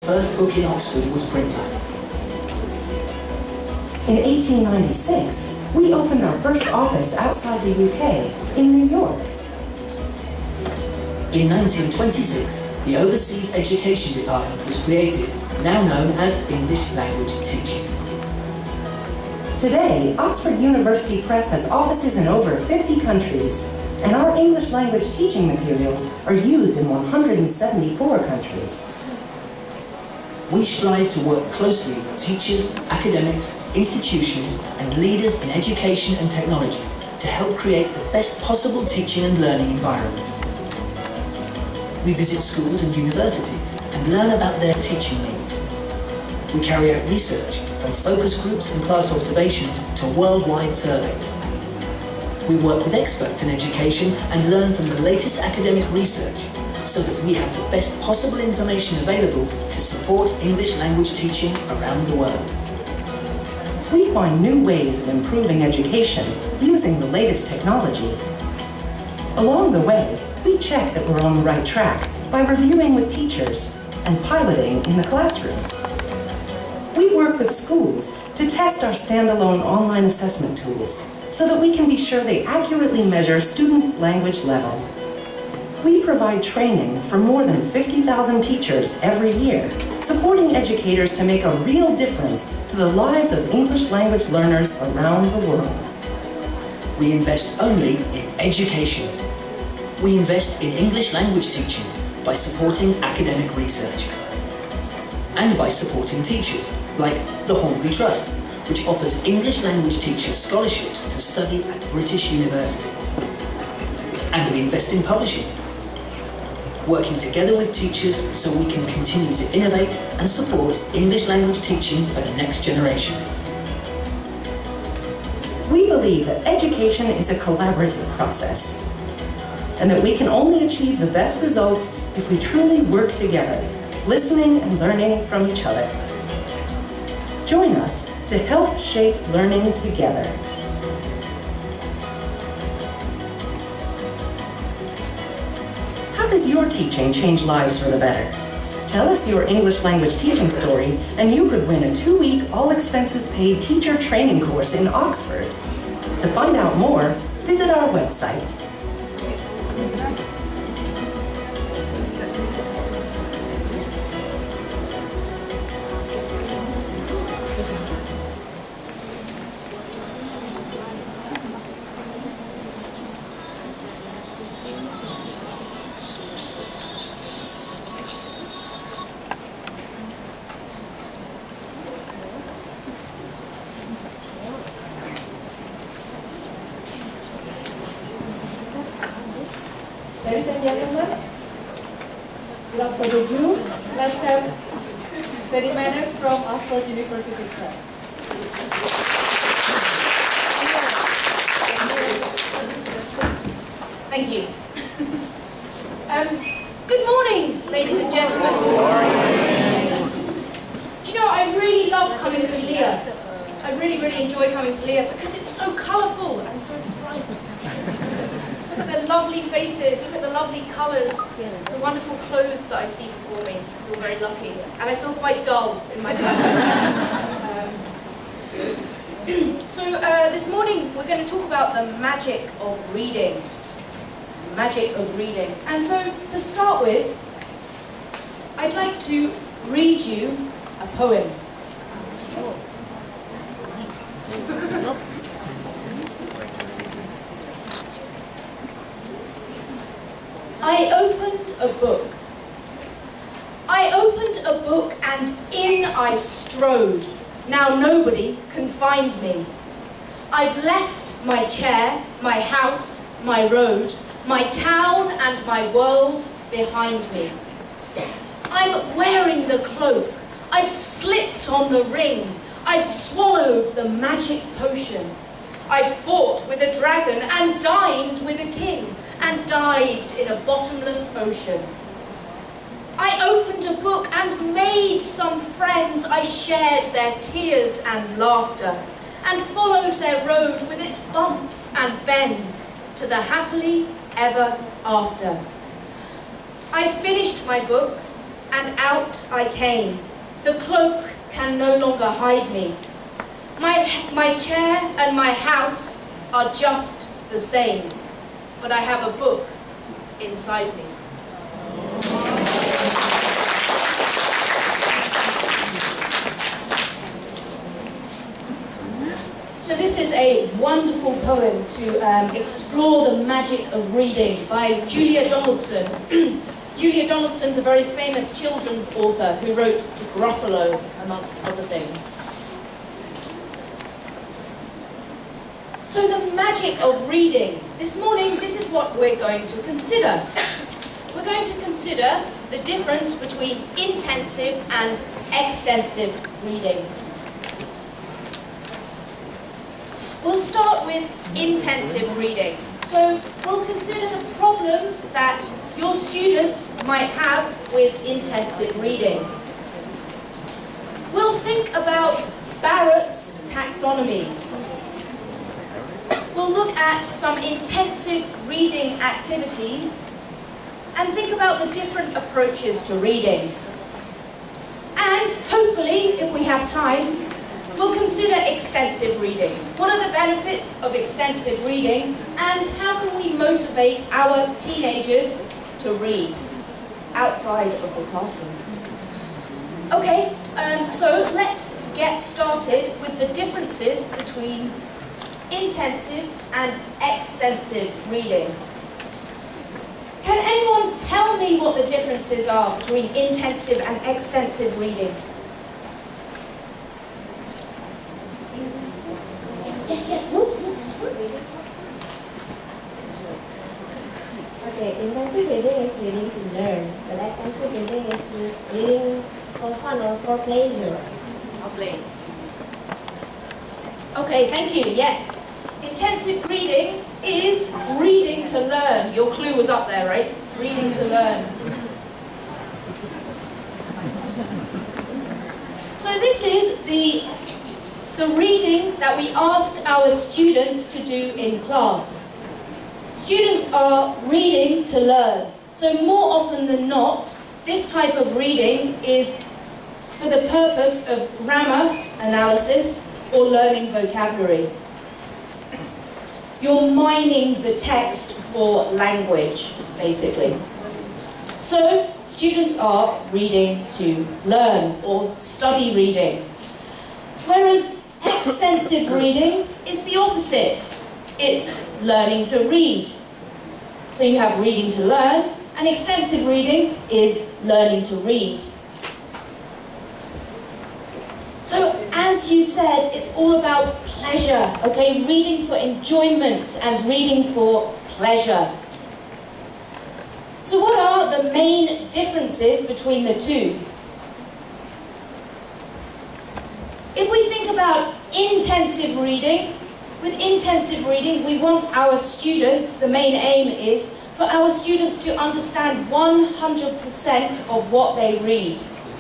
first book in Oxford was printed. In 1896, we opened our first office outside the UK, in New York. In 1926, the Overseas Education Department was created, now known as English Language Teaching. Today, Oxford University Press has offices in over 50 countries, and our English language teaching materials are used in 174 countries. We strive to work closely with teachers, academics, institutions, and leaders in education and technology to help create the best possible teaching and learning environment. We visit schools and universities and learn about their teaching needs. We carry out research, from focus groups and class observations to worldwide surveys. We work with experts in education and learn from the latest academic research so that we have the best possible information available to support English language teaching around the world. We find new ways of improving education using the latest technology. Along the way, we check that we're on the right track by reviewing with teachers and piloting in the classroom. We work with schools to test our standalone online assessment tools so that we can be sure they accurately measure students' language level. We provide training for more than 50,000 teachers every year, supporting educators to make a real difference to the lives of English language learners around the world. We invest only in education. We invest in English language teaching by supporting academic research and by supporting teachers, like the Hornby Trust, which offers English language teachers scholarships to study at British universities. And we invest in publishing, working together with teachers so we can continue to innovate and support English language teaching for the next generation. We believe that education is a collaborative process, and that we can only achieve the best results if we truly work together, listening and learning from each other. Join us to help shape learning together. How does your teaching change lives for the better? Tell us your English language teaching story, and you could win a 2-week, all-expenses-paid teacher training course in Oxford. To find out more, visit our website. Ladies and gentlemen, without further ado, let's have Freddie Manners from Oxford University Press. Thank you. Good morning, ladies and gentlemen. Good morning. Do you know, I really love coming to Lear. I really enjoy coming to Lear because it's so colourful and so bright. Look at the lovely faces, look at the lovely colours, the wonderful clothes that I see before me. I feel very lucky. And I feel quite dull in my back. So this morning we're going to talk about the magic of reading. The magic of reading. And so to start with, I'd like to read you a poem. I opened a book. I opened a book and in I strode. Now nobody can find me. I've left my chair, my house, my road, my town and my world behind me. I'm wearing the cloak. I've slipped on the ring. I've swallowed the magic potion. I've fought with a dragon and dined with a king, and dived in a bottomless ocean. I opened a book and made some friends. I shared their tears and laughter, and followed their road with its bumps and bends to the happily ever after. I finished my book and out I came. The cloak can no longer hide me. My chair and my house are just the same, but I have a book inside me. So this is a wonderful poem to explore the magic of reading by Julia Donaldson. Julia Donaldson's a very famous children's author who wrote Gruffalo, amongst other things. So the magic of reading. This morning, this is what we're going to consider. We're going to consider the difference between intensive and extensive reading. We'll start with intensive reading. So we'll consider the problems that your students might have with intensive reading. We'll think about Barrett's taxonomy. We'll look at some intensive reading activities and think about the different approaches to reading. And hopefully, if we have time, we'll consider extensive reading. What are the benefits of extensive reading, and how can we motivate our teenagers to read outside of the classroom? Okay, so let's get started with the differences between intensive and extensive reading. Can anyone tell me what the differences are between intensive and extensive reading? Yes. Okay, intensive reading is reading to learn, but extensive reading is reading for fun or for pleasure. Lovely. Okay, thank you. Yes. Intensive reading is reading to learn. Your clue was up there, right? Reading to learn. So this is the reading that we ask our students to do in class. Students are reading to learn. So more often than not, this type of reading is for the purpose of grammar analysis or learning vocabulary. You're mining the text for language, basically. So students are reading to learn or study reading. Whereas extensive reading is the opposite. It's learning to read. So you have reading to learn, and extensive reading is learning to read. So as you said, it's all about pleasure, okay? Reading for enjoyment and reading for pleasure. So what are the main differences between the two? If we think about intensive reading, with intensive reading, we want our students, the main aim is for our students to understand 100% of what they read.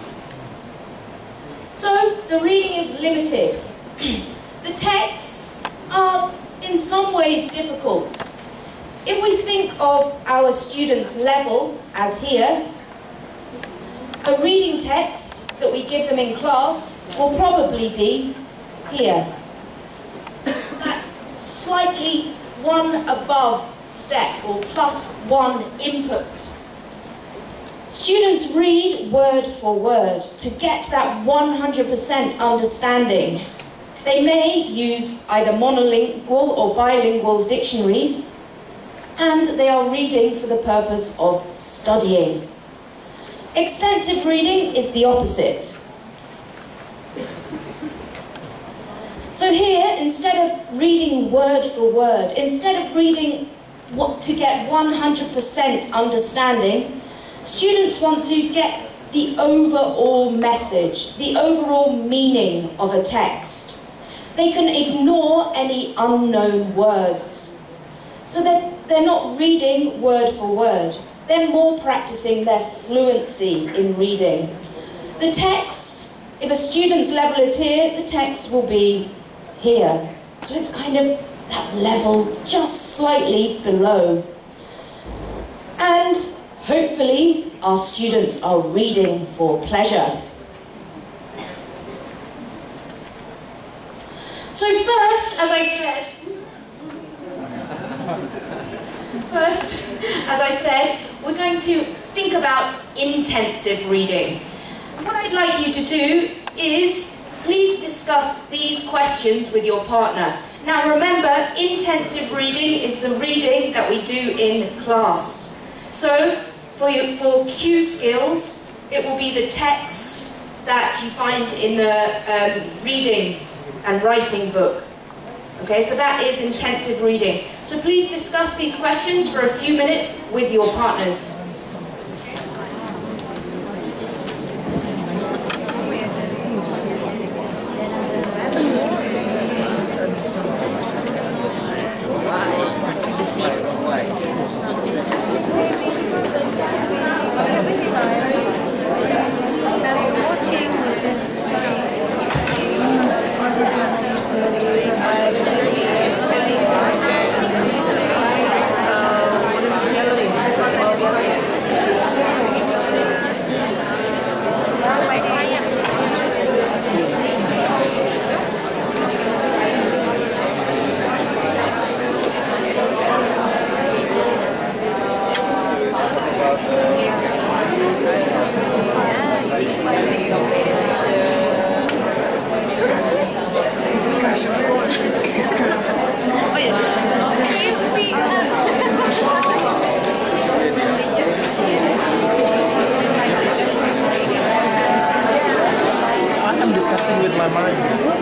So the reading is limited. The texts are in some ways difficult. If we think of our students' level as here, a reading text that we give them in class will probably be here. That slightly one above step or plus one input. Students read word for word to get that 100% understanding. They may use either monolingual or bilingual dictionaries, and they are reading for the purpose of studying. Extensive reading is the opposite. So here, instead of reading word for word, instead of reading what to get 100% understanding, students want to get the overall message, the overall meaning of a text. They can ignore any unknown words. So they're not reading word for word. They're more practicing their fluency in reading. The text, if a student's level is here, the text will be here. So it's kind of that level just slightly below. And Hopefully, our students are reading for pleasure. So first, as I said, we're going to think about intensive reading. And what I'd like you to do is please discuss these questions with your partner. Now remember, intensive reading is the reading that we do in class. So for Q skills, it will be the texts that you find in the reading and writing book. Okay, so that is intensive reading. So please discuss these questions for a few minutes with your partners. I'm discussing with my mind.